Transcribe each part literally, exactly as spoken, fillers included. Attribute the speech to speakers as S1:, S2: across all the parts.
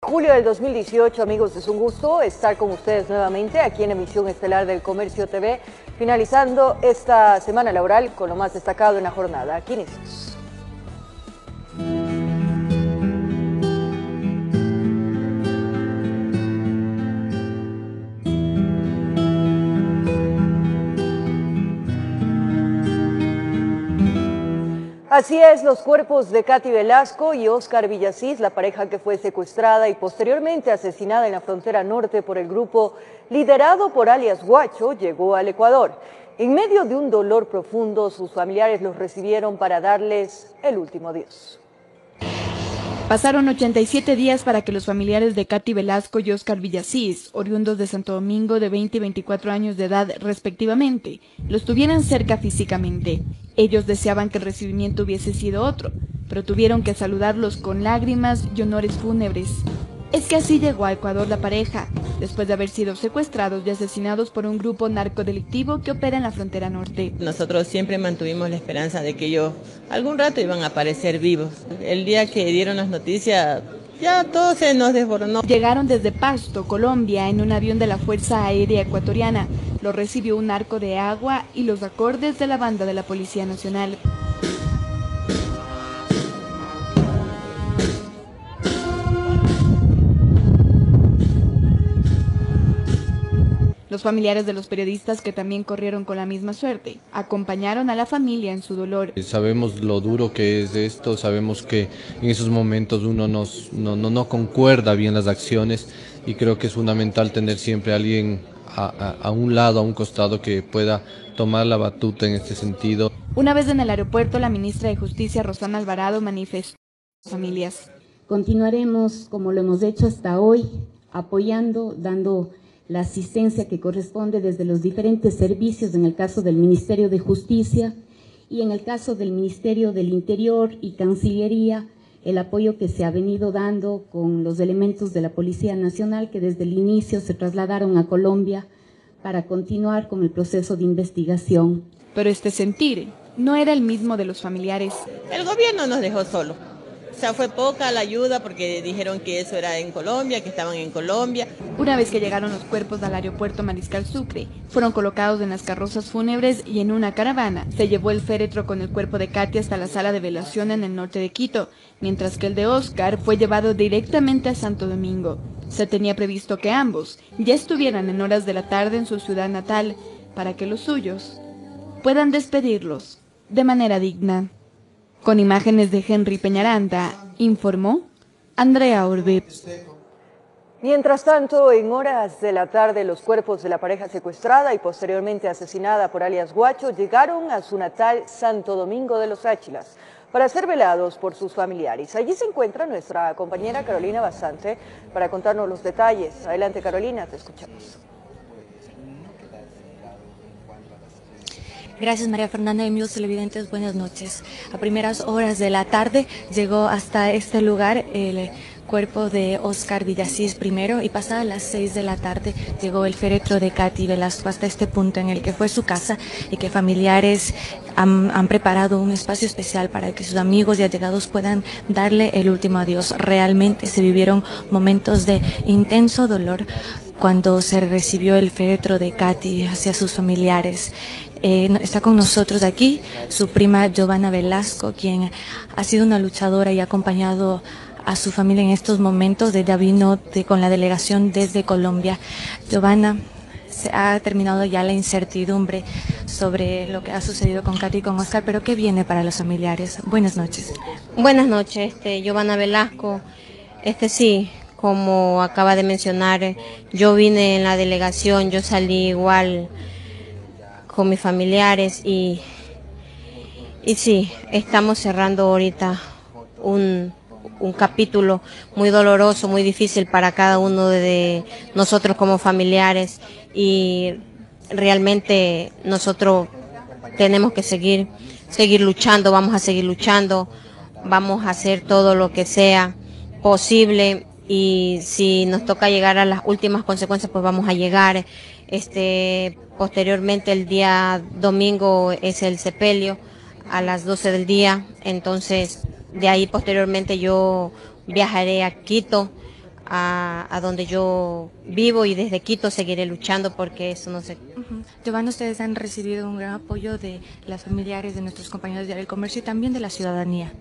S1: Julio del dos mil dieciocho, amigos, es un gusto estar con ustedes nuevamente aquí en Emisión Estelar del Comercio T V, finalizando esta semana laboral con lo más destacado en la jornada. Aquí iniciamos. Así es, los cuerpos de Katy Velasco y Oscar Villasís, la pareja que fue secuestrada y posteriormente asesinada en la frontera norte por el grupo liderado por alias Guacho, llegó al Ecuador. En medio de un dolor profundo, sus familiares los recibieron para darles el último adiós.
S2: Pasaron ochenta y siete días para que los familiares de Katy Velasco y Oscar Villasís, oriundos de Santo Domingo de veinte y veinticuatro años de edad respectivamente, los tuvieran cerca físicamente. Ellos deseaban que el recibimiento hubiese sido otro, pero tuvieron que saludarlos con lágrimas y honores fúnebres. Es que así llegó a Ecuador la pareja, después de haber sido secuestrados y asesinados por un grupo narcodelictivo que opera en la frontera norte.
S3: Nosotros siempre mantuvimos la esperanza de que ellos algún rato iban a aparecer vivos. El día que dieron las noticias, ya todo se nos desboronó.
S2: Llegaron desde Pasto, Colombia, en un avión de la Fuerza Aérea Ecuatoriana. Los recibió un arco de agua y los acordes de la banda de la Policía Nacional. Los familiares de los periodistas, que también corrieron con la misma suerte, acompañaron a la familia en su dolor.
S4: Sabemos lo duro que es esto, sabemos que en esos momentos uno nos, no, no, no concuerda bien las acciones y creo que es fundamental tener siempre a alguien a, a, a un lado, a un costado, que pueda tomar la batuta en este sentido.
S2: Una vez en el aeropuerto, la ministra de Justicia, Rosana Alvarado, manifestó a las familias.
S5: Continuaremos, como lo hemos hecho hasta hoy, apoyando, dando la asistencia que corresponde desde los diferentes servicios, en el caso del Ministerio de Justicia y en el caso del Ministerio del Interior y Cancillería, el apoyo que se ha venido dando con los elementos de la Policía Nacional que desde el inicio se trasladaron a Colombia para continuar con el proceso de investigación.
S2: Pero este sentir no era el mismo de los familiares.
S3: El gobierno nos dejó solos. O sea, fue poca la ayuda porque dijeron que eso era en Colombia, que estaban en Colombia.
S2: Una vez que llegaron los cuerpos al aeropuerto Mariscal Sucre, fueron colocados en las carrozas fúnebres y en una caravana se llevó el féretro con el cuerpo de Katy hasta la sala de velación en el norte de Quito, mientras que el de Oscar fue llevado directamente a Santo Domingo. Se tenía previsto que ambos ya estuvieran en horas de la tarde en su ciudad natal para que los suyos puedan despedirlos de manera digna. Con imágenes de Henry Peñaranda, informó Andrea Orbit.
S1: Mientras tanto, en horas de la tarde, los cuerpos de la pareja secuestrada y posteriormente asesinada por alias Guacho llegaron a su natal Santo Domingo de los Áchilas para ser velados por sus familiares. Allí se encuentra nuestra compañera Carolina Basante para contarnos los detalles. Adelante, Carolina, te escuchamos.
S6: Gracias, María Fernanda, y amigos televidentes, buenas noches. A primeras horas de la tarde llegó hasta este lugar el cuerpo de Oscar Villasís primero y pasadas las seis de la tarde llegó el féretro de Katy Velasco hasta este punto en el que fue su casa y que familiares han, han preparado un espacio especial para que sus amigos y allegados puedan darle el último adiós. Realmente se vivieron momentos de intenso dolor cuando se recibió el féretro de Katy hacia sus familiares. Eh, está con nosotros aquí su prima Giovanna Velasco, quien ha sido una luchadora y ha acompañado a su familia en estos momentos. Ella vino de, con la delegación desde Colombia. Giovanna, se ha terminado ya la incertidumbre sobre lo que ha sucedido con Katy y con Oscar, pero ¿qué viene para los familiares? Buenas noches.
S7: Buenas noches, este, Giovanna Velasco. Este sí, como acaba de mencionar, yo vine en la delegación, yo salí igual con mis familiares y, y sí, estamos cerrando ahorita un, un capítulo muy doloroso, muy difícil para cada uno de nosotros como familiares y realmente nosotros tenemos que seguir, seguir luchando, vamos a seguir luchando, vamos a hacer todo lo que sea posible y si nos toca llegar a las últimas consecuencias pues vamos a llegar. Este, posteriormente el día domingo es el sepelio a las doce del día, entonces de ahí posteriormente yo viajaré a Quito a, a donde yo vivo, y desde Quito seguiré luchando porque eso no se...
S6: Uh-huh. Giovanna, ustedes han recibido un gran apoyo de las familiares de nuestros compañeros del comercio y también de la ciudadanía.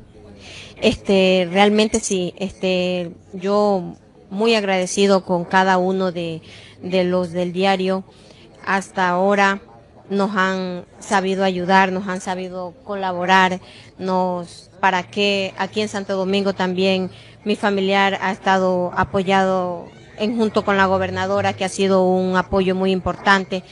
S7: Este, realmente sí, este, yo muy agradecido con cada uno de, de los del diario. Hasta ahora nos han sabido ayudar, nos han sabido colaborar, nos, para que aquí en Santo Domingo también mi familiar ha estado apoyado en junto con la gobernadora, que ha sido un apoyo muy importante,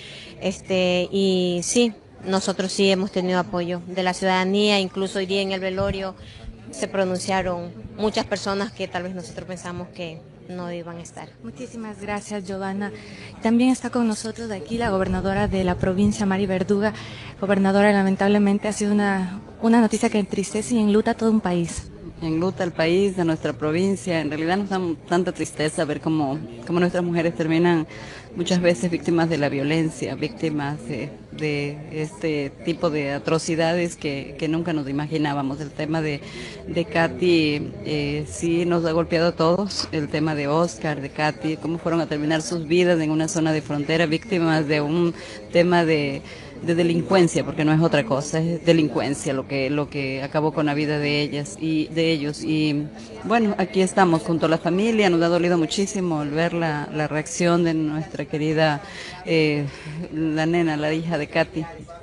S7: este, y sí, nosotros sí hemos tenido apoyo de la ciudadanía. Incluso hoy día en el velorio se pronunciaron muchas personas que tal vez nosotros pensamos que no iban a estar.
S6: Muchísimas gracias, Giovanna. También está con nosotros de aquí la gobernadora de la provincia, Mari Verduga. Gobernadora, lamentablemente ha sido una, una noticia que entristece y enluta a todo un país.
S8: Enluta al país, a nuestra provincia. En realidad nos da tanta tristeza ver cómo, cómo nuestras mujeres terminan muchas veces víctimas de la violencia, víctimas de, de este tipo de atrocidades que, que nunca nos imaginábamos. El tema de, de Katy eh, sí nos ha golpeado a todos. El tema de Oscar, de Katy, cómo fueron a terminar sus vidas en una zona de frontera, víctimas de un tema de... de delincuencia, porque no es otra cosa, es delincuencia lo que lo que acabó con la vida de ellas y de ellos. Y bueno, aquí estamos junto a la familia. Nos ha dolido muchísimo el ver la, la reacción de nuestra querida eh, la nena, la hija de Katy.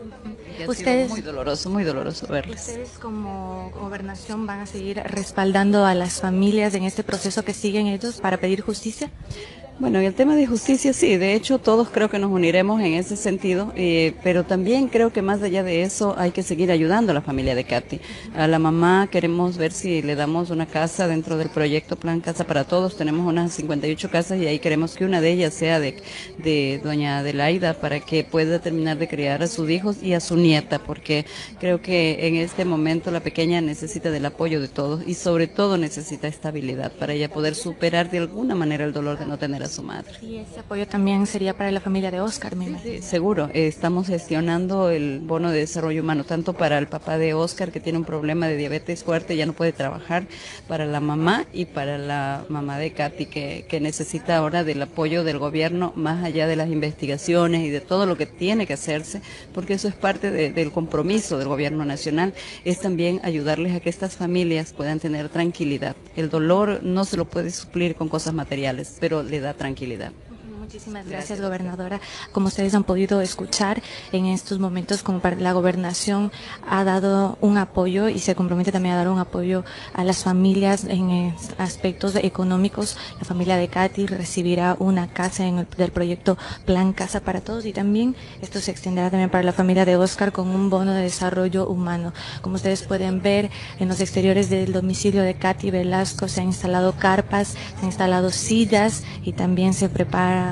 S8: Ustedes, muy doloroso, muy doloroso verles.
S6: ¿Ustedes como gobernación van a seguir respaldando a las familias en este proceso que siguen ellos para pedir justicia?
S8: Bueno, en el tema de justicia sí, de hecho todos creo que nos uniremos en ese sentido, eh, pero también creo que más allá de eso hay que seguir ayudando a la familia de Katy. A la mamá queremos ver si le damos una casa dentro del proyecto Plan Casa para Todos. Tenemos unas cincuenta y ocho casas y ahí queremos que una de ellas sea de, de doña Adelaida, para que pueda terminar de criar a sus hijos y a su nieta, porque creo que en este momento la pequeña necesita del apoyo de todos y sobre todo necesita estabilidad para ella poder superar de alguna manera el dolor de no tener a su madre.
S6: Y ese apoyo también sería para la familia de Oscar, me imagino.
S8: Sí, seguro. Eh, estamos gestionando el bono de desarrollo humano, tanto para el papá de Oscar, que tiene un problema de diabetes fuerte, ya no puede trabajar, para la mamá y para la mamá de Katy, que, que necesita ahora del apoyo del gobierno, más allá de las investigaciones y de todo lo que tiene que hacerse, porque eso es parte de, del compromiso del gobierno nacional, es también ayudarles a que estas familias puedan tener tranquilidad. El dolor no se lo puede suplir con cosas materiales, pero le da tranquilidad.
S6: Muchísimas gracias, gobernadora. Como ustedes han podido escuchar, en estos momentos como la gobernación ha dado un apoyo y se compromete también a dar un apoyo a las familias en aspectos económicos. La familia de Katy recibirá una casa en el del proyecto Plan Casa para Todos, y también esto se extenderá también para la familia de Oscar con un bono de desarrollo humano. Como ustedes pueden ver, en los exteriores del domicilio de Katy Velasco se han instalado carpas, se han instalado sillas y también se prepara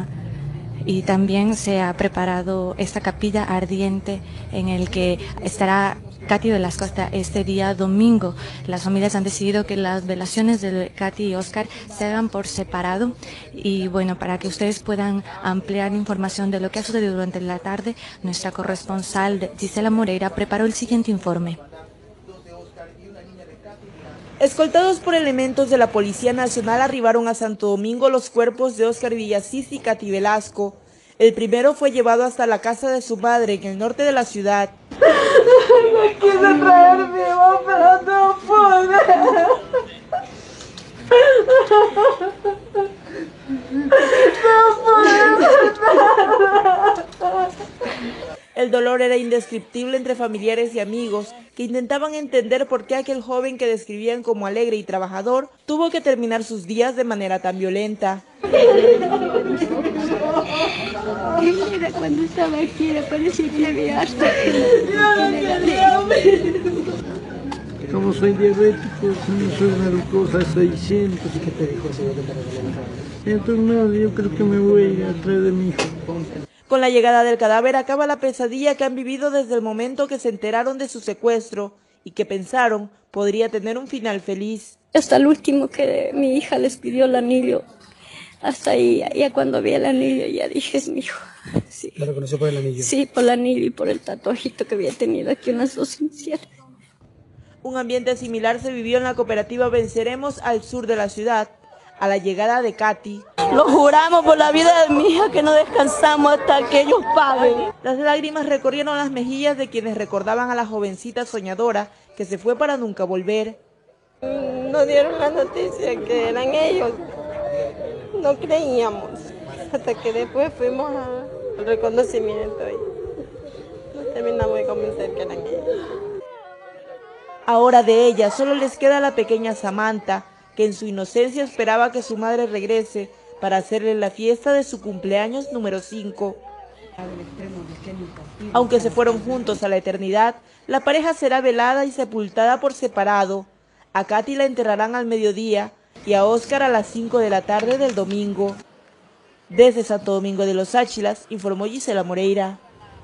S6: Y también se ha preparado esta capilla ardiente en el que estará Katy Velasco hasta este día domingo. Las familias han decidido que las velaciones de Katy y Oscar se hagan por separado. Y bueno, para que ustedes puedan ampliar información de lo que ha sucedido durante la tarde, nuestra corresponsal Gisela Moreira preparó el siguiente informe.
S9: Escoltados por elementos de la Policía Nacional, arribaron a Santo Domingo los cuerpos de Oscar Villasís y Katy Velasco. El primero fue llevado hasta la casa de su madre en el norte de la ciudad.
S10: Me quise traer vivo, pero no pude. No
S9: pude. El dolor era indescriptible entre familiares y amigos que intentaban entender por qué aquel joven que describían como alegre y trabajador tuvo que terminar sus días de manera tan violenta.
S10: Mira, cuando estaba aquí le parecía que había harto.
S11: Como soy diabético, soy una glucosa seiscientos. ¿Qué te dijo ese doctor? Entonces no, yo creo que me voy a traer de mi hijo.
S9: Con la llegada del cadáver acaba la pesadilla que han vivido desde el momento que se enteraron de su secuestro y que pensaron podría tener un final feliz.
S10: Hasta el último que mi hija les pidió el anillo, hasta ahí, ya cuando vi el anillo ya dije, es mi hijo. Sí.
S12: ¿Lo reconoció por el anillo?
S10: Sí, por el anillo y por el tatuajito que había tenido aquí, unas dos iniciales.
S9: Un ambiente similar se vivió en la cooperativa Venceremos al sur de la ciudad. a la llegada de Katy.
S10: Lo juramos por la vida de mi hija que no descansamos hasta que ellos paguen.
S9: Las lágrimas recorrieron las mejillas de quienes recordaban a la jovencita soñadora que se fue para nunca volver.
S10: Nos dieron la noticia que eran ellos. No creíamos, hasta que después fuimos al reconocimiento y nos terminamos de convencer que eran ellos.
S9: Ahora de ella solo les queda la pequeña Samantha, que en su inocencia esperaba que su madre regrese para hacerle la fiesta de su cumpleaños número cinco. Aunque se fueron juntos a la eternidad, la pareja será velada y sepultada por separado. A Katy la enterrarán al mediodía y a Óscar a las cinco de la tarde del domingo. Desde Santo Domingo de los Áchilas, informó Gisela Moreira.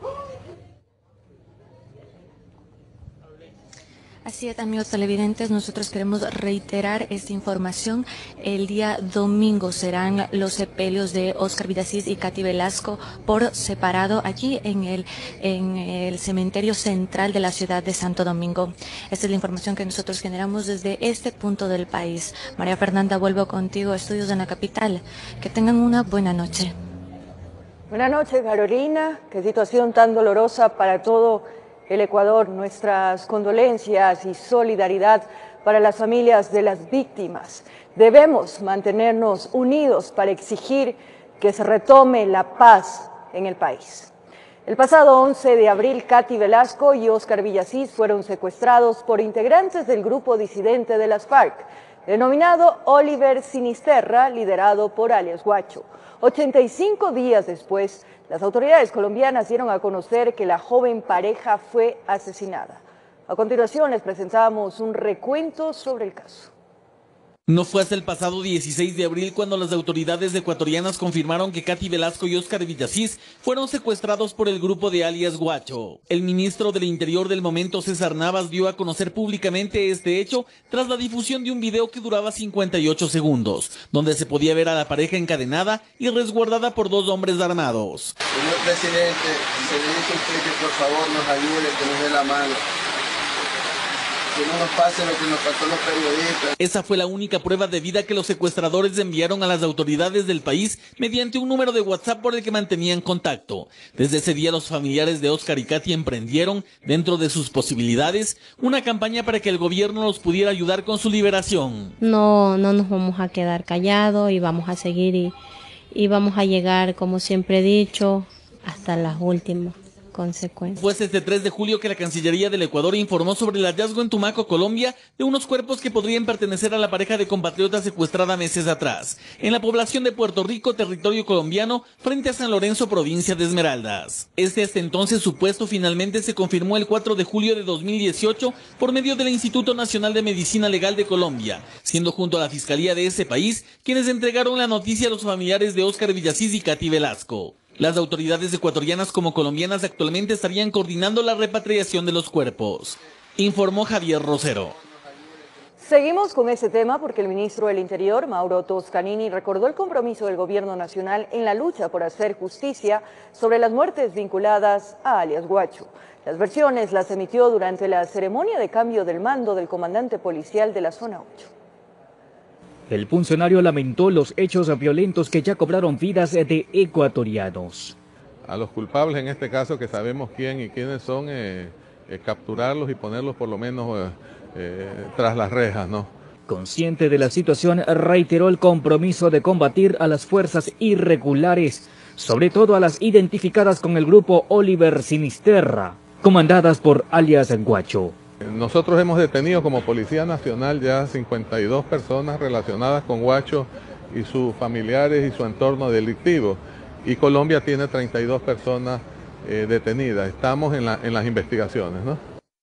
S6: Así es, amigos televidentes, nosotros queremos reiterar esta información. El día domingo serán los sepelios de Óscar Villasís y Katy Velasco por separado aquí en el, en el cementerio central de la ciudad de Santo Domingo. Esta es la información que nosotros generamos desde este punto del país. María Fernanda, vuelvo contigo a estudios en la capital. Que tengan una buena noche.
S1: Buenas noches, Carolina. Qué situación tan dolorosa para todo el Ecuador. Nuestras condolencias y solidaridad para las familias de las víctimas. Debemos mantenernos unidos para exigir que se retome la paz en el país. El pasado once de abril, Katy Velasco y Óscar Villasís fueron secuestrados por integrantes del grupo disidente de las FARC, denominado Oliver Sinisterra, liderado por alias Guacho. ochenta y cinco días después, las autoridades colombianas dieron a conocer que la joven pareja fue asesinada. A continuación les presentamos un recuento sobre el caso.
S12: No fue hasta el pasado dieciséis de abril cuando las autoridades ecuatorianas confirmaron que Katy Velasco y Óscar Villasís fueron secuestrados por el grupo de alias Guacho. El ministro del Interior del momento, César Navas, dio a conocer públicamente este hecho tras la difusión de un video que duraba cincuenta y ocho segundos, donde se podía ver a la pareja encadenada y resguardada por dos hombres armados.
S13: Señor presidente, se le dice a usted que por favor nos ayude, que nos dé la mano. Que no nos pase lo que nos pasó a los periodistas.
S12: Esa fue la única prueba de vida que los secuestradores enviaron a las autoridades del país mediante un número de WhatsApp por el que mantenían contacto. Desde ese día los familiares de Óscar y Katy emprendieron, dentro de sus posibilidades, una campaña para que el gobierno los pudiera ayudar con su liberación.
S7: No, no nos vamos a quedar callados y vamos a seguir y, y vamos a llegar, como siempre he dicho, hasta las últimas consecuencias.
S12: Fue este tres de julio que la Cancillería del Ecuador informó sobre el hallazgo en Tumaco, Colombia, de unos cuerpos que podrían pertenecer a la pareja de compatriotas secuestrada meses atrás, en la población de Puerto Rico, territorio colombiano, frente a San Lorenzo, provincia de Esmeraldas. Este hasta entonces supuesto finalmente se confirmó el cuatro de julio de dos mil dieciocho por medio del Instituto Nacional de Medicina Legal de Colombia, siendo junto a la Fiscalía de ese país quienes entregaron la noticia a los familiares de Óscar Villasís y Katy Velasco. Las autoridades ecuatorianas como colombianas actualmente estarían coordinando la repatriación de los cuerpos, informó Javier Rosero.
S1: Seguimos con este tema porque el ministro del Interior, Mauro Toscanini, recordó el compromiso del gobierno nacional en la lucha por hacer justicia sobre las muertes vinculadas a alias Guacho. Las versiones las emitió durante la ceremonia de cambio del mando del comandante policial de la zona ocho.
S14: El funcionario lamentó los hechos violentos que ya cobraron vidas de ecuatorianos.
S15: A los culpables, en este caso, que sabemos quién y quiénes son, eh, eh, capturarlos y ponerlos por lo menos eh, eh, tras las rejas, ¿no?
S14: Consciente de la situación, reiteró el compromiso de combatir a las fuerzas irregulares, sobre todo a las identificadas con el grupo Oliver Sinisterra, comandadas por alias Guacho.
S15: Nosotros hemos detenido como Policía Nacional ya cincuenta y dos personas relacionadas con Guacho y sus familiares y su entorno delictivo. Y Colombia tiene treinta y dos personas eh, detenidas. Estamos en, la, en las investigaciones, ¿no?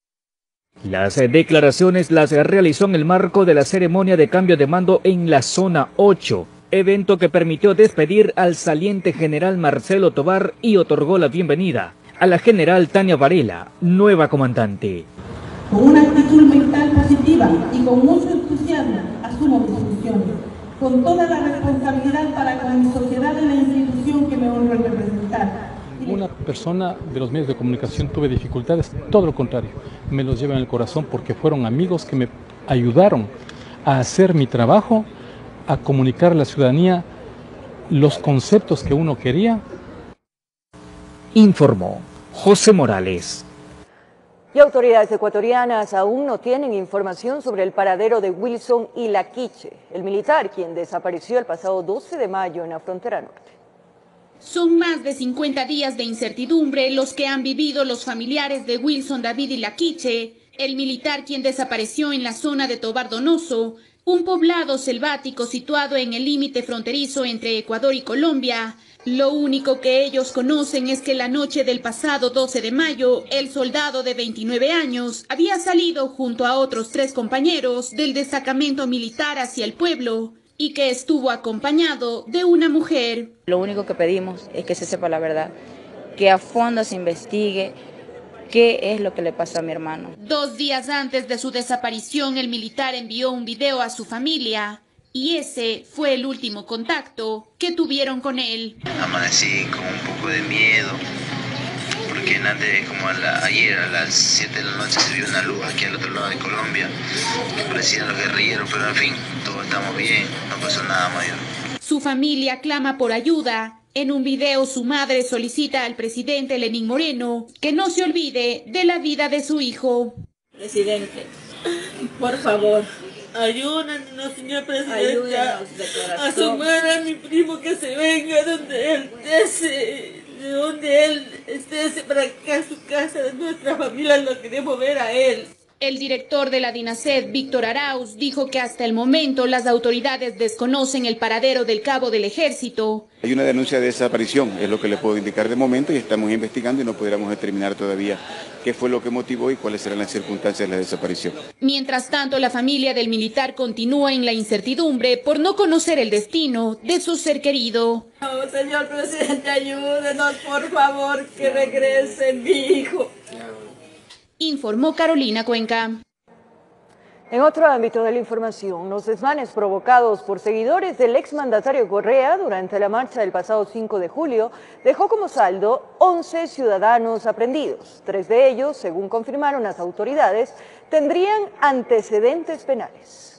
S14: Las declaraciones las realizó en el marco de la ceremonia de cambio de mando en la zona ocho, evento que permitió despedir al saliente general Marcelo Tovar y otorgó la bienvenida a la general Tania Varela, nueva comandante.
S16: Con una actitud mental positiva y con mucho entusiasmo asumo mis funciones, con toda la responsabilidad para con mi sociedad y la institución que me honro en representar.
S17: Una persona de los medios de comunicación tuve dificultades, todo lo contrario, me los llevo en el corazón porque fueron amigos que me ayudaron a hacer mi trabajo a comunicar a la ciudadanía los conceptos que uno quería.
S14: Informó José Morales.
S1: Y autoridades ecuatorianas aún no tienen información sobre el paradero de Wilson Ilaquiche, el militar quien desapareció el pasado doce de mayo en la frontera norte.
S18: Son más de cincuenta días de incertidumbre los que han vivido los familiares de Wilson David Ilaquiche, el militar quien desapareció en la zona de Tobar Donoso, un poblado selvático situado en el límite fronterizo entre Ecuador y Colombia. Lo único que ellos conocen es que la noche del pasado doce de mayo, el soldado de veintinueve años había salido junto a otros tres compañeros del destacamento militar hacia el pueblo y que estuvo acompañado de una mujer.
S19: Lo único que pedimos es que se sepa la verdad, que a fondo se investigue qué es lo que le pasó a mi hermano.
S18: Dos días antes de su desaparición, el militar envió un video a su familia. Y ese fue el último contacto que tuvieron con él.
S20: Amanecí con un poco de miedo, porque antes, como a la, ayer a las siete de la noche se vio una luz aquí al otro lado de Colombia, que parecían los guerrilleros, pero en fin, todos estamos bien, no pasó nada mayor.
S18: Su familia clama por ayuda. En un video su madre solicita al presidente Lenín Moreno que no se olvide de la vida de su hijo.
S21: Presidente, por favor, ayúdanos, señor presidente, ayúdanos, a sumar a mi primo que se venga donde él esté, de donde él esté, para que a su casa, de nuestra familia, lo queremos ver a él.
S18: El director de la DINASED, Víctor Arauz, dijo que hasta el momento las autoridades desconocen el paradero del cabo del ejército.
S22: Hay una denuncia de desaparición, es lo que le puedo indicar de momento, y estamos investigando y no pudiéramos determinar todavía qué fue lo que motivó y cuáles serán las circunstancias de la desaparición.
S18: Mientras tanto, la familia del militar continúa en la incertidumbre por no conocer el destino de su ser querido.
S21: Oh, señor presidente, ayúdenos, por favor, que regrese mi hijo.
S18: Informó Carolina Cuenca.
S1: En otro ámbito de la información, los desmanes provocados por seguidores del exmandatario Correa durante la marcha del pasado cinco de julio dejó como saldo once ciudadanos aprehendidos. Tres de ellos, según confirmaron las autoridades, tendrían antecedentes penales.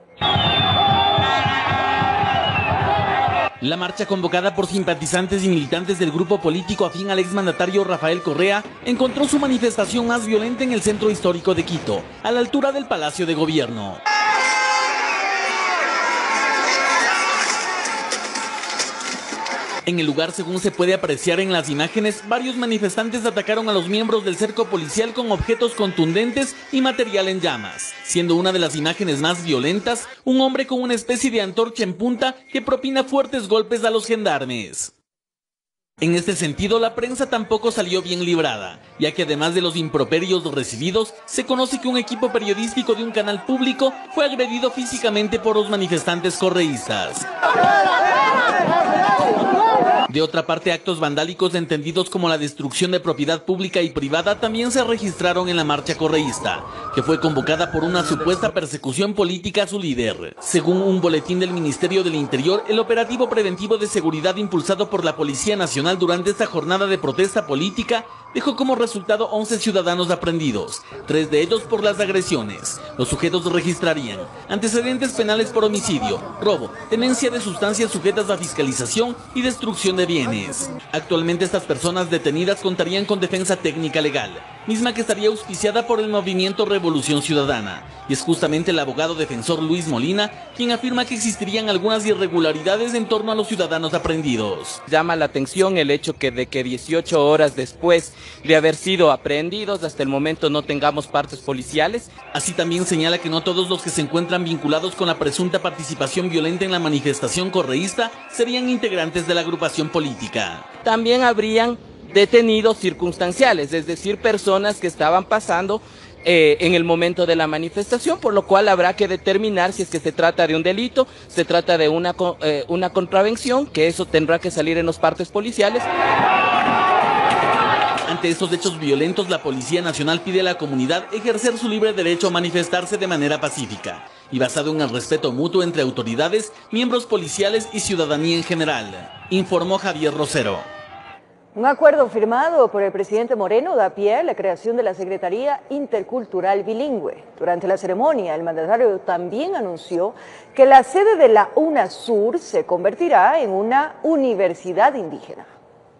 S12: La marcha convocada por simpatizantes y militantes del grupo político afín al exmandatario Rafael Correa encontró su manifestación más violenta en el centro histórico de Quito, a la altura del Palacio de Gobierno. En el lugar, según se puede apreciar en las imágenes, varios manifestantes atacaron a los miembros del cerco policial con objetos contundentes y material en llamas, siendo una de las imágenes más violentas un hombre con una especie de antorcha en punta que propina fuertes golpes a los gendarmes. En este sentido, la prensa tampoco salió bien librada, ya que además de los improperios recibidos, se conoce que un equipo periodístico de un canal público fue agredido físicamente por los manifestantes correístas. De otra parte, actos vandálicos entendidos como la destrucción de propiedad pública y privada también se registraron en la marcha correísta, que fue convocada por una supuesta persecución política a su líder. Según un boletín del Ministerio del Interior, el operativo preventivo de seguridad impulsado por la Policía Nacional durante esta jornada de protesta política dejó como resultado once ciudadanos aprehendidos, tres de ellos por las agresiones. Los sujetos registrarían antecedentes penales por homicidio, robo, tenencia de sustancias sujetas a fiscalización y destrucción de bienes. Actualmente estas personas detenidas contarían con defensa técnica legal, misma que estaría auspiciada por el movimiento Revolución Ciudadana, y es justamente el abogado defensor Luis Molina quien afirma que existirían algunas irregularidades en torno a los ciudadanos aprehendidos.
S23: Llama la atención el hecho que de que dieciocho horas después de haber sido aprehendidos hasta el momento no tengamos partes policiales.
S12: Así también señala que no todos los que se encuentran vinculados con la presunta participación violenta en la manifestación correísta serían integrantes de la agrupación política.
S23: También habrían detenidos circunstanciales, es decir, personas que estaban pasando eh, en el momento de la manifestación, por lo cual habrá que determinar si es que se trata de un delito, se trata de una, eh, una contravención, que eso tendrá que salir en los partes policiales.
S12: Ante estos hechos violentos, la Policía Nacional pide a la comunidad ejercer su libre derecho a manifestarse de manera pacífica y basado en el respeto mutuo entre autoridades, miembros policiales y ciudadanía en general, informó Javier Rosero.
S1: Un acuerdo firmado por el presidente Moreno da pie a la creación de la Secretaría Intercultural Bilingüe. Durante la ceremonia, el mandatario también anunció que la sede de la UNASUR se convertirá en una universidad indígena.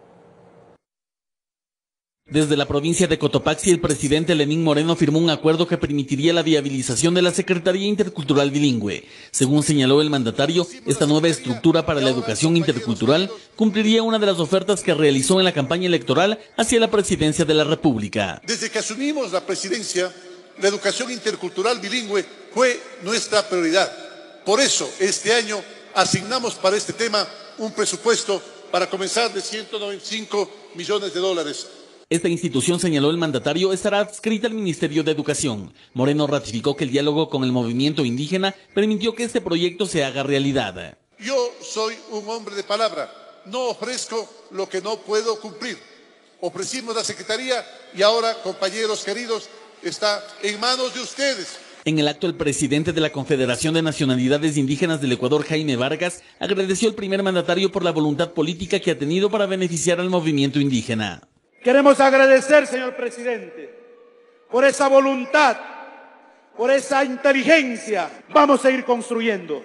S12: Desde la provincia de Cotopaxi, el presidente Lenín Moreno firmó un acuerdo que permitiría la viabilización de la Secretaría Intercultural Bilingüe. Según señaló el mandatario, esta nueva estructura para la educación intercultural cumpliría una de las ofertas que realizó en la campaña electoral hacia la presidencia de la República.
S3: Desde que asumimos la presidencia, la educación intercultural bilingüe fue nuestra prioridad. Por eso, este año asignamos para este tema un presupuesto para comenzar de ciento noventa y cinco millones de dólares.
S12: Esta institución, señaló el mandatario, estará adscrita al Ministerio de Educación. Moreno ratificó que el diálogo con el movimiento indígena permitió que este proyecto se haga realidad.
S3: Yo soy un hombre de palabra, no ofrezco lo que no puedo cumplir. Ofrecimos la Secretaría y ahora, compañeros queridos, está en manos de ustedes.
S12: En el acto, el presidente de la Confederación de Nacionalidades Indígenas del Ecuador, Jaime Vargas, agradeció al primer mandatario por la voluntad política que ha tenido para beneficiar al movimiento indígena.
S4: Queremos agradecer, señor presidente, por esa voluntad, por esa inteligencia. Vamos a ir construyendo.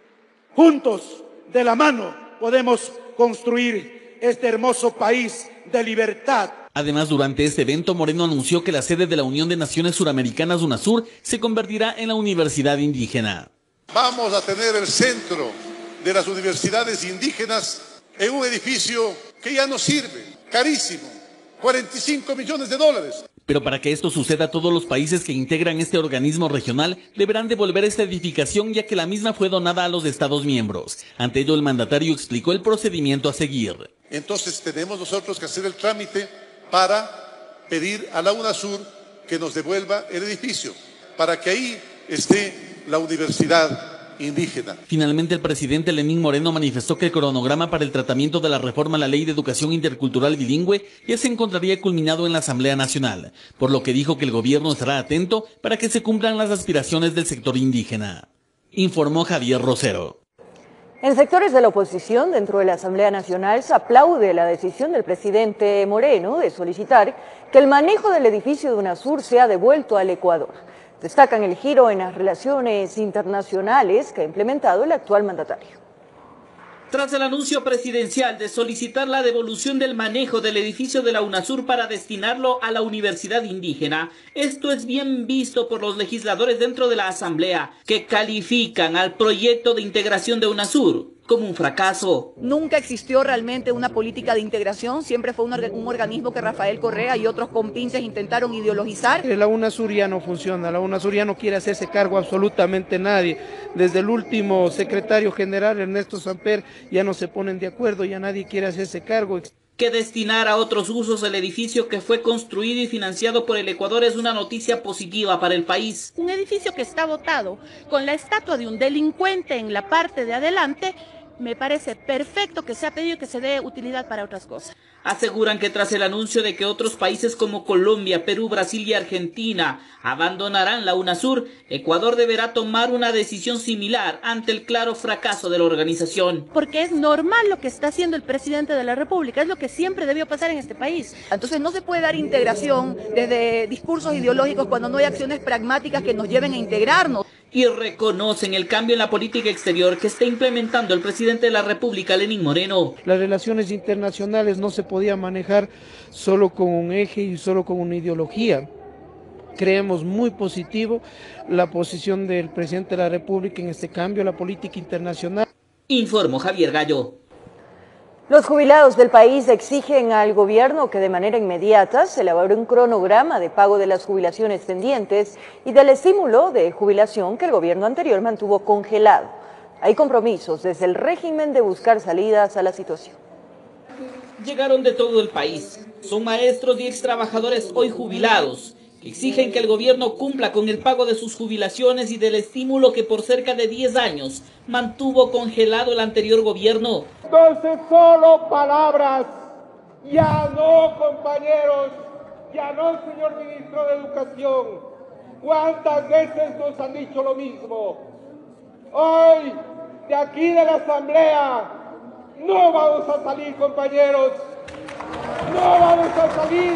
S4: Juntos, de la mano, podemos construir este hermoso país de libertad.
S12: Además, durante este evento, Moreno anunció que la sede de la Unión de Naciones Suramericanas, UNASUR, se convertirá en la Universidad Indígena.
S3: Vamos a tener el centro de las universidades indígenas en un edificio que ya no sirve, carísimo. cuarenta y cinco millones de dólares.
S12: Pero para que esto suceda, todos los países que integran este organismo regional deberán devolver esta edificación, ya que la misma fue donada a los Estados miembros. Ante ello, el mandatario explicó el procedimiento a seguir.
S3: Entonces tenemos nosotros que hacer el trámite para pedir a la UNASUR que nos devuelva el edificio, para que ahí esté la universidad indígena.
S12: Finalmente, el presidente Lenín Moreno manifestó que el cronograma para el tratamiento de la reforma a la Ley de Educación Intercultural Bilingüe ya se encontraría culminado en la Asamblea Nacional, por lo que dijo que el gobierno estará atento para que se cumplan las aspiraciones del sector indígena. Informó Javier Rosero.
S1: En sectores de la oposición dentro de la Asamblea Nacional se aplaude la decisión del presidente Moreno de solicitar que el manejo del edificio de UNASUR sea devuelto al Ecuador. Destacan el giro en las relaciones internacionales que ha implementado el actual mandatario.
S5: Tras el anuncio presidencial de solicitar la devolución del manejo del edificio de la UNASUR para destinarlo a la Universidad Indígena, esto es bien visto por los legisladores dentro de la Asamblea, que califican al proyecto de integración de UNASUR como un fracaso.
S24: Nunca existió realmente una política de integración, siempre fue un, un organismo que Rafael Correa y otros compinches intentaron ideologizar.
S25: La UNASUR ya no funciona, la UNASUR ya no quiere hacerse cargo absolutamente nadie. Desde el último secretario general, Ernesto Samper, ya no se ponen de acuerdo, ya nadie quiere hacerse cargo.
S5: Que destinar a otros usos el edificio que fue construido y financiado por el Ecuador es una noticia positiva para el país.
S26: Un edificio que está dotado con la estatua de un delincuente en la parte de adelante, me parece perfecto que sea pedido que se dé utilidad para otras cosas.
S5: Aseguran que tras el anuncio de que otros países como Colombia, Perú, Brasil y Argentina abandonarán la UNASUR, Ecuador deberá tomar una decisión similar ante el claro fracaso de la organización.
S26: Porque es normal lo que está haciendo el presidente de la República, es lo que siempre debió pasar en este país.
S24: Entonces no se puede dar integración desde discursos ideológicos cuando no hay acciones pragmáticas que nos lleven a integrarnos.
S5: Y reconocen el cambio en la política exterior que está implementando el presidente de la República, Lenín Moreno.
S25: Las relaciones internacionales no se podían manejar solo con un eje y solo con una ideología. Creemos muy positivo la posición del presidente de la República en este cambio a la política internacional.
S5: Informó Javier Gallo.
S1: Los jubilados del país exigen al gobierno que de manera inmediata se elabore un cronograma de pago de las jubilaciones pendientes y del estímulo de jubilación que el gobierno anterior mantuvo congelado. Hay compromisos desde el régimen de buscar salidas a la situación.
S5: Llegaron de todo el país. Son maestros y extrabajadores hoy jubilados que exigen que el gobierno cumpla con el pago de sus jubilaciones y del estímulo que por cerca de diez años mantuvo congelado el anterior gobierno.
S4: Entonces solo palabras, ya no, compañeros, ya no, señor ministro de Educación. ¿Cuántas veces nos han dicho lo mismo? Hoy, de aquí de la Asamblea, no vamos a salir, compañeros,
S2: No vamos a salir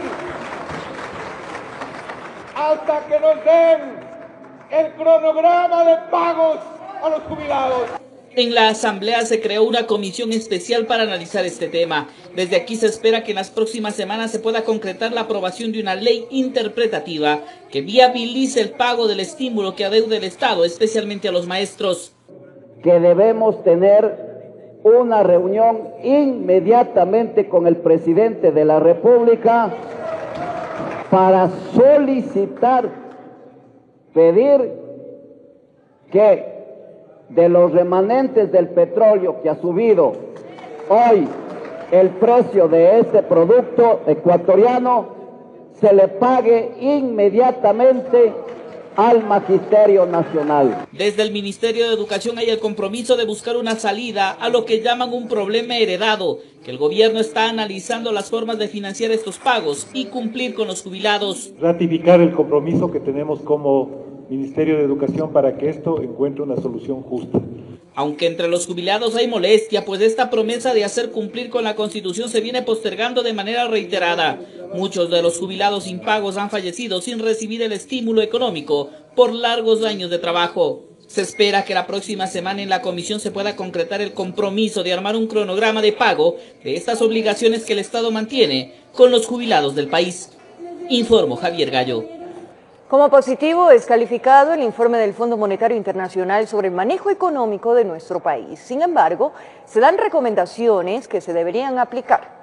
S2: hasta que nos den el cronograma de pagos a los jubilados.
S5: En la Asamblea se creó una comisión especial para analizar este tema. Desde aquí se espera que en las próximas semanas se pueda concretar la aprobación de una ley interpretativa que viabilice el pago del estímulo que adeuda el Estado, especialmente a los maestros.
S6: Que debemos tener una reunión inmediatamente con el presidente de la República para solicitar, pedir que de los remanentes del petróleo que ha subido hoy el precio de este producto ecuatoriano, se le pague inmediatamente al Magisterio Nacional.
S5: Desde el Ministerio de Educación hay el compromiso de buscar una salida a lo que llaman un problema heredado, que el gobierno está analizando las formas de financiar estos pagos y cumplir con los jubilados.
S8: Ratificar el compromiso que tenemos como Ministerio de Educación para que esto encuentre una solución justa.
S5: Aunque entre los jubilados hay molestia, pues esta promesa de hacer cumplir con la Constitución se viene postergando de manera reiterada. Muchos de los jubilados impagos han fallecido sin recibir el estímulo económico por largos años de trabajo. Se espera que la próxima semana en la comisión se pueda concretar el compromiso de armar un cronograma de pago de estas obligaciones que el Estado mantiene con los jubilados del país. Informó Javier Gallo.
S1: Como positivo es calificado el informe del Fondo Monetario Internacional sobre el manejo económico de nuestro país. Sin embargo, se dan recomendaciones que se deberían aplicar.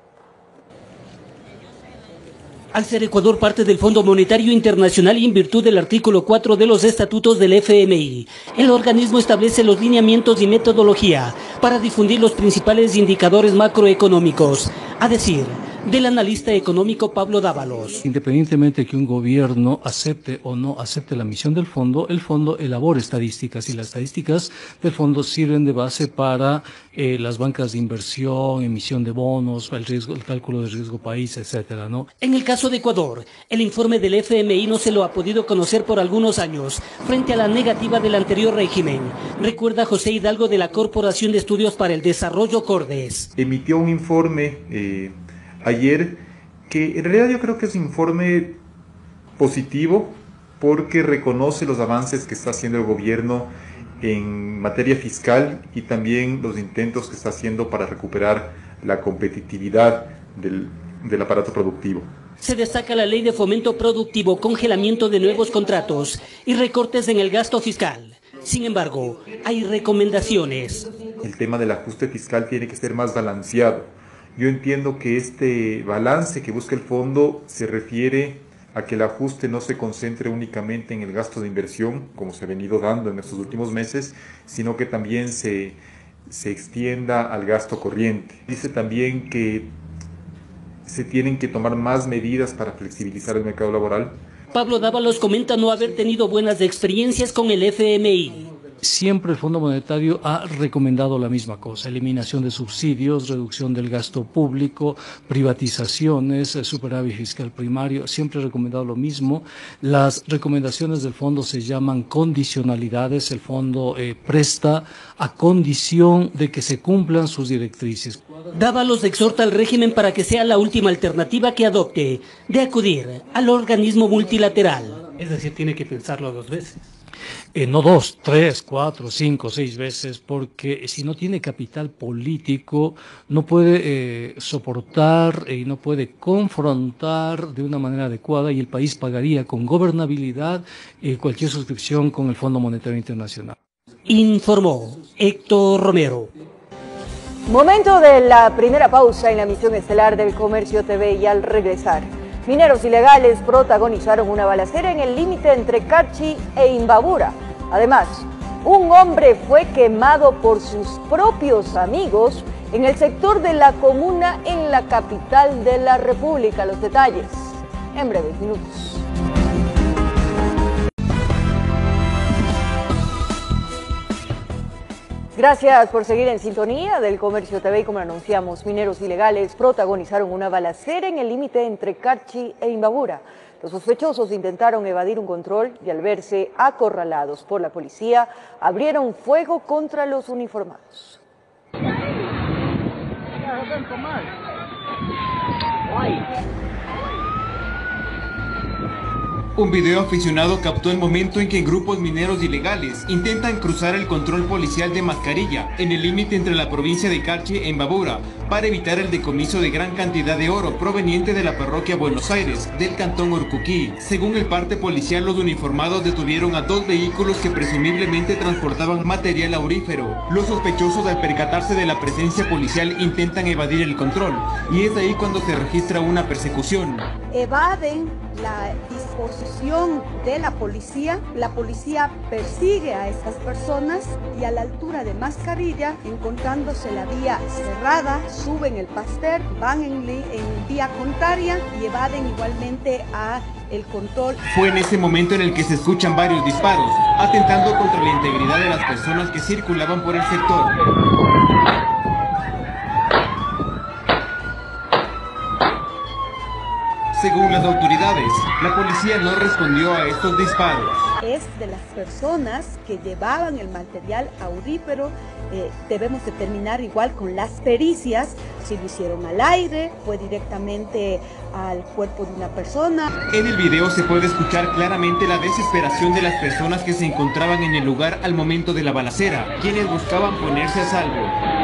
S9: Al ser Ecuador parte del Fondo Monetario Internacional y en virtud del artículo cuatro de los estatutos del F M I, el organismo establece los lineamientos y metodología para difundir los principales indicadores macroeconómicos, a decir, del analista económico Pablo Dávalos.
S17: Independientemente de que un gobierno acepte o no acepte la misión del fondo, el fondo elabora estadísticas y las estadísticas del fondo sirven de base para eh, las bancas de inversión, emisión de bonos, el riesgo, el cálculo de riesgo país, etcétera, ¿no?
S9: En el caso de Ecuador, el informe del F M I no se lo ha podido conocer por algunos años, frente a la negativa del anterior régimen. Recuerda José Hidalgo de la Corporación de Estudios para el Desarrollo Cordes.
S10: Emitió un informe eh, ayer, que en realidad yo creo que es un informe positivo porque reconoce los avances que está haciendo el gobierno en materia fiscal y también los intentos que está haciendo para recuperar la competitividad del, del aparato productivo.
S9: Se destaca la ley de fomento productivo, congelamiento de nuevos contratos y recortes en el gasto fiscal. Sin embargo, hay recomendaciones.
S10: El tema del ajuste fiscal tiene que ser más balanceado. Yo entiendo que este balance que busca el fondo se refiere a que el ajuste no se concentre únicamente en el gasto de inversión, como se ha venido dando en estos últimos meses, sino que también se, se extienda al gasto corriente. Dice también que se tienen que tomar más medidas para flexibilizar el mercado laboral.
S9: Pablo Dávalos comenta no haber tenido buenas experiencias con el F M I.
S17: Siempre el Fondo Monetario ha recomendado la misma cosa: eliminación de subsidios, reducción del gasto público, privatizaciones, superávit fiscal primario. Siempre ha recomendado lo mismo. Las recomendaciones del fondo se llaman condicionalidades. El fondo eh, presta a condición de que se cumplan sus directrices.
S9: Dávalos exhorta al régimen para que sea la última alternativa que adopte, de acudir al organismo multilateral.
S17: Es decir, tiene que pensarlo dos veces. Eh, no dos, tres, cuatro, cinco, seis veces, porque si no tiene capital político, no puede eh, soportar y eh, no puede confrontar de una manera adecuada, y el país pagaría con gobernabilidad eh, cualquier suscripción con el Fondo Monetario Internacional.
S9: Informó Héctor Romero.
S1: Momento de la primera pausa en la emisión estelar del Comercio T V, y al regresar, mineros ilegales protagonizaron una balacera en el límite entre Carchi e Imbabura. Además, un hombre fue quemado por sus propios amigos en el sector de la comuna en la capital de la República. Los detalles en breves minutos. Gracias por seguir en sintonía del Comercio T V. Y como anunciamos, mineros ilegales protagonizaron una balacera en el límite entre Carchi e Imbabura. Los sospechosos intentaron evadir un control y, al verse acorralados por la policía, abrieron fuego contra los uniformados.
S7: Un video aficionado captó el momento en que grupos mineros ilegales intentan cruzar el control policial de mascarilla en el límite entre la provincia de Carchi e Imbabura para evitar el decomiso de gran cantidad de oro proveniente de la parroquia Buenos Aires del cantón Urcuquí. Según el parte policial, los uniformados detuvieron a dos vehículos que presumiblemente transportaban material aurífero. Los sospechosos, al percatarse de la presencia policial, intentan evadir el control y es ahí cuando se registra una persecución.
S11: Evaden la disposición de la policía, la policía persigue a estas personas y a la altura de Mascarilla, encontrándose la vía cerrada, suben el Pasteur, van en, en vía contraria y evaden igualmente a el control.
S7: Fue en ese momento en el que se escuchan varios disparos, atentando contra la integridad de las personas que circulaban por el sector. Según las autoridades, la policía no respondió a estos disparos.
S11: Es de las personas que llevaban el material aurífero, eh, debemos determinar igual con las pericias, si lo hicieron al aire, fue directamente al cuerpo de una persona.
S7: En el video se puede escuchar claramente la desesperación de las personas que se encontraban en el lugar al momento de la balacera, quienes buscaban ponerse a salvo.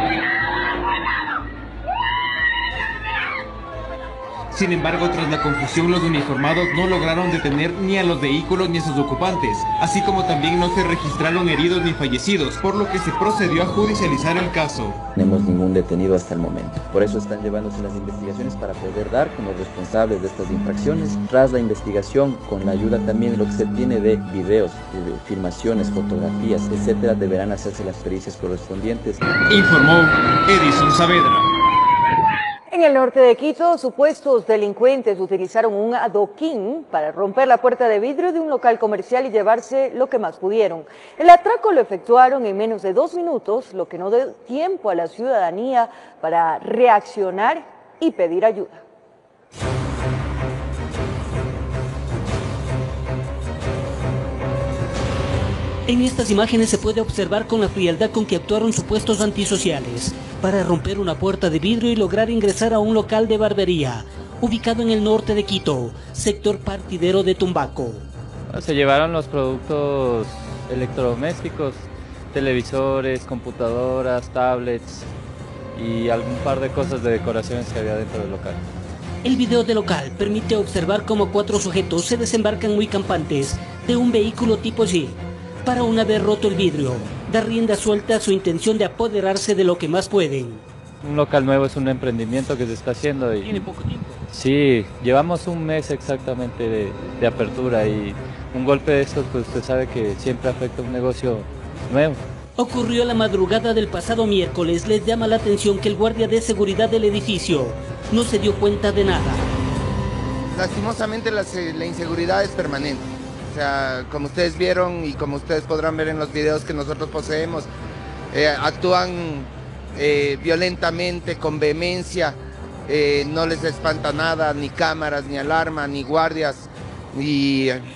S7: Sin embargo, tras la confusión, los uniformados no lograron detener ni a los vehículos ni a sus ocupantes, así como también no se registraron heridos ni fallecidos, por lo que se procedió a judicializar el caso.
S13: No tenemos ningún detenido hasta el momento. Por eso están llevándose las investigaciones para poder dar con los responsables de estas infracciones. Tras la investigación, con la ayuda también de lo que se tiene de videos, de filmaciones, fotografías, etcétera, deberán hacerse las pericias correspondientes.
S7: Informó Edison Saavedra.
S1: En el norte de Quito, supuestos delincuentes utilizaron un adoquín para romper la puerta de vidrio de un local comercial y llevarse lo que más pudieron. El atraco lo efectuaron en menos de dos minutos, lo que no dio tiempo a la ciudadanía para reaccionar y pedir ayuda.
S9: En estas imágenes se puede observar con la frialdad con que actuaron supuestos antisociales para romper una puerta de vidrio y lograr ingresar a un local de barbería ubicado en el norte de Quito, sector partidero de Tumbaco.
S14: Se llevaron los productos electrodomésticos, televisores, computadoras, tablets y algún par de cosas de decoraciones que había dentro del local.
S9: El video del local permite observar cómo cuatro sujetos se desembarcan muy campantes de un vehículo tipo Jeep para, una vez roto el vidrio, dar rienda suelta a su intención de apoderarse de lo que más pueden.
S14: Un local nuevo es un emprendimiento que se está haciendo y...
S9: ¿Tiene poco tiempo?
S14: Sí, llevamos un mes exactamente de, de apertura y un golpe de estos, pues usted sabe que siempre afecta a un negocio nuevo.
S9: Ocurrió la madrugada del pasado miércoles. Les llama la atención que el guardia de seguridad del edificio no se dio cuenta de nada.
S15: Lastimosamente la, la inseguridad es permanente. O sea, como ustedes vieron y como ustedes podrán ver en los videos que nosotros poseemos, eh, actúan eh, violentamente, con vehemencia, eh, no les espanta nada, ni cámaras, ni alarma, ni guardias, y eh,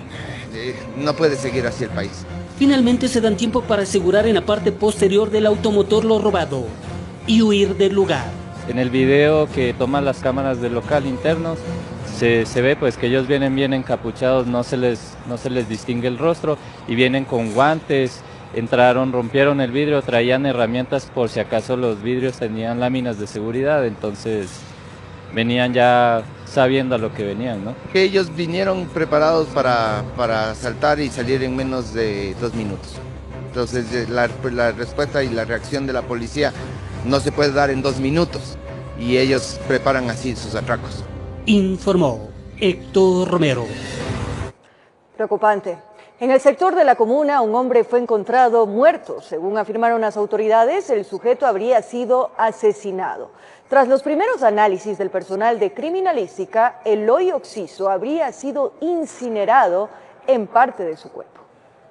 S15: no puede seguir así el país.
S9: Finalmente se dan tiempo para asegurar en la parte posterior del automotor lo robado y huir del lugar.
S14: En el video que toman las cámaras del local internos, Se, se ve pues que ellos vienen bien encapuchados, no se les no se les distingue el rostro y vienen con guantes, entraron, rompieron el vidrio, traían herramientas por si acaso los vidrios tenían láminas de seguridad, entonces venían ya sabiendo a lo que venían, ¿no?
S15: Ellos vinieron preparados para, para saltar y salir en menos de dos minutos. Entonces la, la respuesta y la reacción de la policía no se puede dar en dos minutos y ellos preparan así sus atracos.
S9: Informó Héctor Romero.
S1: Preocupante. En el sector de la comuna, un hombre fue encontrado muerto. Según afirmaron las autoridades, el sujeto habría sido asesinado. Tras los primeros análisis del personal de criminalística, el hoy occiso habría sido incinerado en parte de su cuerpo.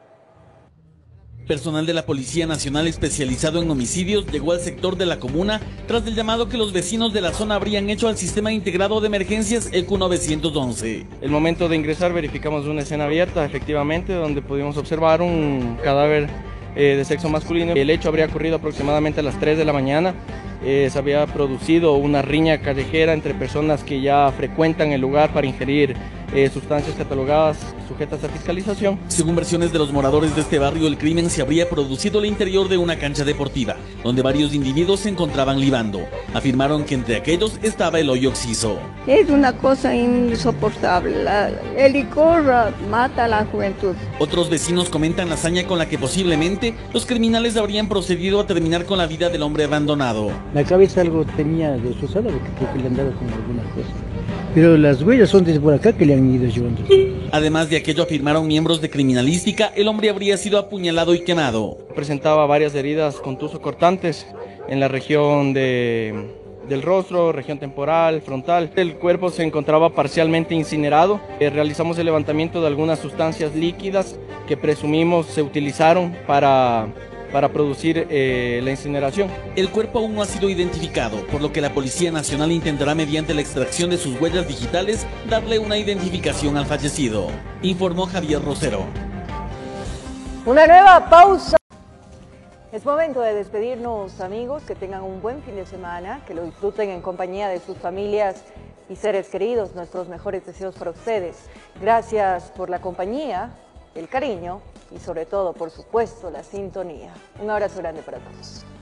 S12: Personal de la Policía Nacional especializado en homicidios llegó al sector de la comuna tras el llamado que los vecinos de la zona habrían hecho al Sistema Integrado de Emergencias E Q novecientos once.
S16: El momento de ingresar verificamos una escena abierta, efectivamente, donde pudimos observar un cadáver eh, de sexo masculino. El hecho habría ocurrido aproximadamente a las tres de la mañana. eh, se había producido una riña callejera entre personas que ya frecuentan el lugar para ingerir eh, sustancias catalogadas sujetas a fiscalización.
S12: Según versiones de los moradores de este barrio, el crimen se habría producido al interior de una cancha deportiva, donde varios individuos se encontraban libando. Afirmaron que entre aquellos estaba el hoyo Oxiso.
S18: Es una cosa insoportable, la, el licor mata a la juventud.
S12: Otros vecinos comentan la hazaña con la que posiblemente los criminales habrían procedido a terminar con la vida del hombre abandonado.
S19: La cabeza algo tenía destrozada porque creo que le han dado con alguna cosa. Pero las huellas son desde por acá que le han ido llevando.
S12: Además de aquello, afirmaron miembros de criminalística, el hombre habría sido apuñalado y quemado.
S16: Presentaba varias heridas contuso-cortantes en la región de, del rostro, región temporal, frontal. El cuerpo se encontraba parcialmente incinerado. Eh, realizamos el levantamiento de algunas sustancias líquidas que presumimos se utilizaron para... para producir eh, la incineración.
S12: El cuerpo aún no ha sido identificado, por lo que la Policía Nacional intentará, mediante la extracción de sus huellas digitales, darle una identificación al fallecido, informó Javier Rosero.
S1: Una nueva pausa. Es momento de despedirnos, amigos, que tengan un buen fin de semana, que lo disfruten en compañía de sus familias y seres queridos. Nuestros mejores deseos para ustedes. Gracias por la compañía, el cariño y sobre todo, por supuesto, la sintonía. Un abrazo grande para todos.